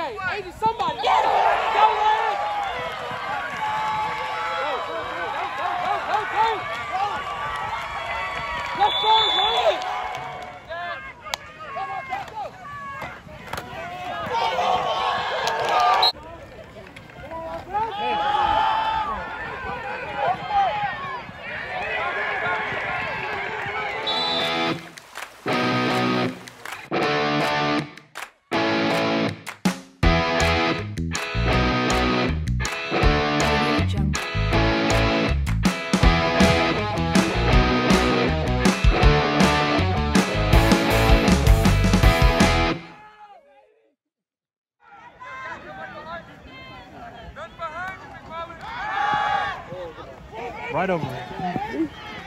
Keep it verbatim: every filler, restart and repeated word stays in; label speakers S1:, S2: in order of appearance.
S1: Hey, hey, somebody, get him! Go, Larry! Go, go, go, go, go, go! Let's go, Larry! Come on, let's go!
S2: Right over.